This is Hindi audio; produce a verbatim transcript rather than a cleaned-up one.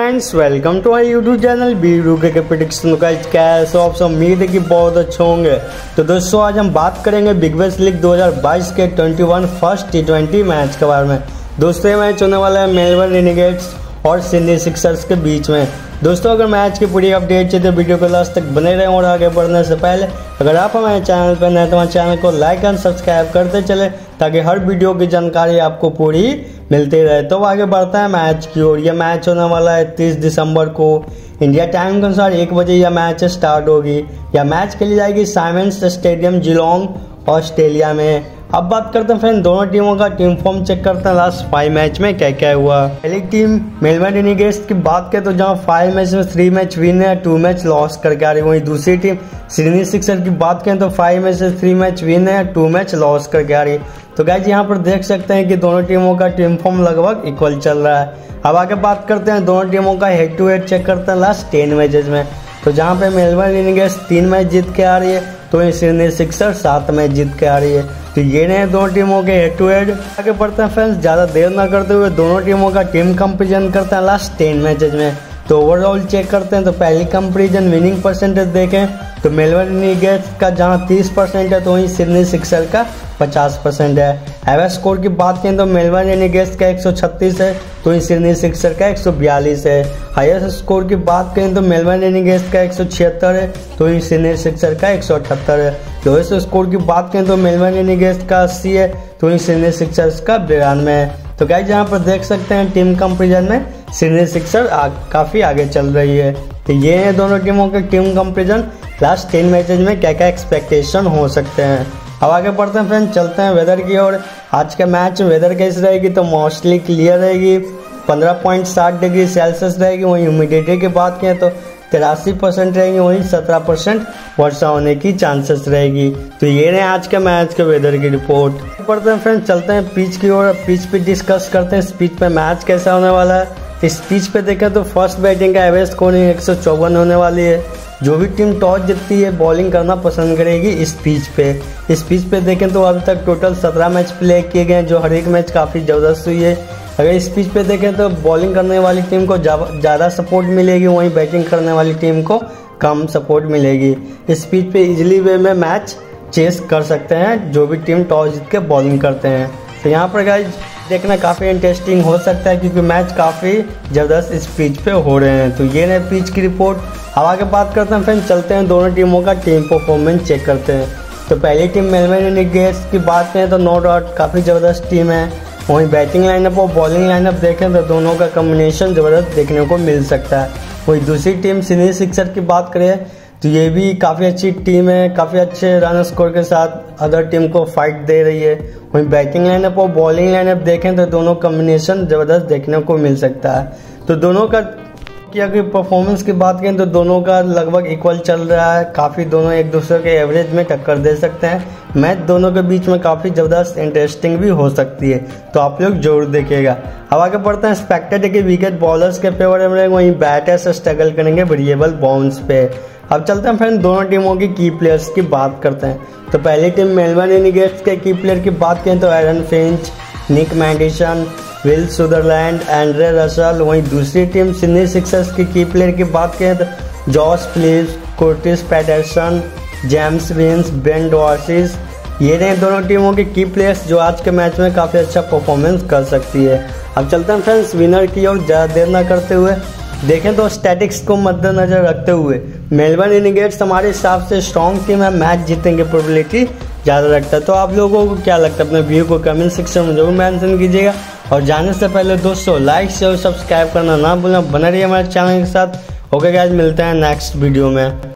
Friends, welcome to my YouTube channel Biru के प्रेडिक्शन। गाइस कैसे हो आप सब? उम्मीद है कि बहुत अच्छे होंगे। तो दोस्तों आज हम बात करेंगे बिग बैश लीग दो हज़ार बाईस के इक्कीस फर्स्ट टी ट्वेंटी मैच के बारे में। दोस्तों ये मैच होने वाला है मेलबर्न रेनेगेड्स और सिडनी सिक्सर्स के बीच में। दोस्तों अगर मैच की पूरी अपडेट चाहिए तो वीडियो को लास्ट तक बने रहें। और आगे बढ़ने से पहले अगर आप हमारे चैनल पर नए तो हमारे चैनल को लाइक एंड सब्सक्राइब करते चले ताकि हर वीडियो की जानकारी आपको पूरी मिलती रहे। तो आगे बढ़ता है मैच की ओर। यह मैच होने वाला है तीस दिसंबर को इंडिया टाइम के अनुसार एक बजे यह मैच स्टार्ट होगी। यह मैच खेली जाएगी साइमंड्स स्टेडियम जिलोंग ऑस्ट्रेलिया में। अब बात करते हैं फ्रेंड दोनों टीमों का टीम फॉर्म चेक करते हैं लास्ट फाइव मैच में क्या क्या हुआ। पहली टीम मेलबर्न रेनेगेड्स की बात करें तो जहां फाइव मैच में थ्री मैच विन है, टू मैच लॉस करके आ रही है। वहीं दूसरी टीम सिडनी सिक्सर्स की बात करें तो फाइव मैच से थ्री मैच विन है, टू मैच लॉस करके आ रही है। तो गाइस यहाँ पर देख सकते हैं कि दोनों टीमों का टीम फॉर्म लगभग इक्वल चल रहा है। अब आगे बात करते हैं दोनों टीमों का हेड टू हेड चेक करते हैं लास्ट टेन मैचेस में। तो जहाँ पे मेलबर्न रेनेगेड्स तीन मैच जीत के आ रही है तो ये सिडनी सिक्सर्स सात मैच जीत के आ रही है। तो ये रहे दोनों टीमों के हेड टू हेड। आगे बढ़ते हैं फ्रेंड्स, ज़्यादा देर ना करते हुए दोनों टीमों का टीम कंपेरिजन करते हैं लास्ट टेन मैचेज में। तो ओवरऑल चेक करते हैं तो पहली कंपेरिजन विनिंग परसेंटेज देखें तो मेलबर्न रेनेगेड्स का जहां तीस परसेंट है तो वहीं सिडनी सिक्सर का पचास परसेंट है। एवरेज स्कोर की बात करें तो मेलबर्न रेनेगेड्स का एक सौ छत्तीस है तो वहीं सिडनी सिक्सर का एक सौ बयालीस है। हाईएस्ट स्कोर की बात करें तो मेलबर्न रेनेगेड्स का एक सौ छिहत्तर है तो वहीं सिडनी सिक्सर का एक सौ अठहत्तर है। लोएस्ट स्कोर की बात करें तो मेलबर्न रेनेगेड्स का अस्सी है तो वहीं सिडनी सिक्सर्स का बिरानवे है। तो गाइस यहाँ पर देख सकते हैं टीम कंपेरिजन में सिडनी सिक्सर आ, काफ़ी आगे चल रही है। तो ये है दोनों टीमों के team comparison last ten matches में क्या क्या एक्सपेक्टेशन हो सकते हैं। अब आगे बढ़ते हैं फ्रेंड, चलते हैं वेदर की ओर। आज के मैच में वेदर कैसी रहेगी तो मोस्टली क्लियर रहेगी, पंद्रह पॉइंट सात डिग्री सेल्सियस रहेगी। वहीं ह्यूमिडिटी की बात करें तो तिरासी परसेंट रहेगी, वहीं सत्रह परसेंट वर्षा होने की चांसेस रहेगी। तो ये रहे आज के मैच के वेदर की रिपोर्ट। पढ़ते हैं फ्रेंड, चलते हैं पिच की ओर। पिच पे डिस्कस करते हैं इस पिच पे मैच कैसा होने वाला है। इस पिच पे देखें तो फर्स्ट बैटिंग का एवरेज स्कोरिंग एक सौ चौवन होने वाली है। जो भी टीम टॉस जीतती है बॉलिंग करना पसंद करेगी इस पिच पे। इस पिच पे देखें तो अभी तक टोटल सत्रह मैच प्ले किए गए हैं जो हर एक मैच काफ़ी ज़बरदस्त हुई है। अगर इस पिच पे देखें तो बॉलिंग करने वाली टीम को ज़्यादा सपोर्ट मिलेगी, वहीं बैटिंग करने वाली टीम को कम सपोर्ट मिलेगी। इस पिच पे इजीली वे में मैच चेस कर सकते हैं जो भी टीम टॉस जीत के बॉलिंग करते हैं। तो यहाँ पर गाइस देखना काफ़ी इंटरेस्टिंग हो सकता है क्योंकि मैच काफ़ी ज़बरदस्त इस पिच पे हो रहे हैं। तो ये रहे पिच की रिपोर्ट। अब आगे बात करते हैं फ्रेंड, चलते हैं दोनों टीमों का टीम परफॉर्मेंस चेक करते हैं। तो पहली टीम मेलबर्न रेनेगेड्स की बात करें तो नो डाउट काफ़ी ज़बरदस्त टीम है। वहीं बैटिंग लाइनअप और बॉलिंग लाइनअप देखें तो दोनों का कॉम्बिनेशन ज़बरदस्त देखने को मिल सकता है। वहीं दूसरी टीम सिडनी सिक्सर की बात करें तो ये भी काफ़ी अच्छी टीम है, काफ़ी अच्छे रन स्कोर के साथ अदर टीम को फाइट दे रही है। वहीं बैटिंग लाइनअप और बॉलिंग लाइनअप देखें तो दोनों कॉम्बिनेशन ज़बरदस्त देखने को मिल सकता है। तो दोनों का की अगर परफॉर्मेंस की बात करें तो दोनों का लगभग इक्वल चल रहा है। काफ़ी दोनों एक दूसरे के एवरेज में टक्कर दे सकते हैं। मैच दोनों के बीच में काफ़ी ज़बरदस्त इंटरेस्टिंग भी हो सकती है, तो आप लोग जरूर देखिएगा। अब आगे बढ़ते हैं, एक्सपेक्टेड है कि विकेट बॉलर्स के फेवर में वहीं बैटर्स स्ट्रगल करेंगे वेरिएबल बाउंस पे। अब चलते हैं फ्रेंड दोनों टीमों की की प्लेयर्स की बात करते हैं। तो पहली टीम मेलबर्न रेनेगेड्स के की प्लेयर की बात करें तो Aaron Finch, Nic Maddinson, Will Sutherland, Andre Russell. वहीं दूसरी टीम सिडनी सिक्सर्स की की प्लेयर की बात करें तो Josh Philippe, Curtis Patterson, James Vince, Ben Dwarshuis. ये रहे दोनों टीमों के की प्लेयर्स जो आज के मैच में काफ़ी अच्छा परफॉर्मेंस कर सकती है। अब चलते हैं फ्रेंड्स विनर की और ज़्यादा देर ना करते हुए देखें तो स्टैटिक्स को मद्देनजर रखते हुए मेलबर्न रेनेगेड्स हमारे हिसाब से स्ट्रॉन्ग टीम है, मैच जीतने की प्रोबेबिलिटी ज़्यादा रखता है। तो आप लोगों को क्या लगता है अपने व्यू को कमेंट सेक्शन में जरूर मेंशन कीजिएगा। और जाने से पहले दोस्तों लाइक शेयर और सब्सक्राइब करना ना भूलना। बना रहिए हमारे चैनल के साथ। ओके गाइस, मिलते हैं नेक्स्ट वीडियो में।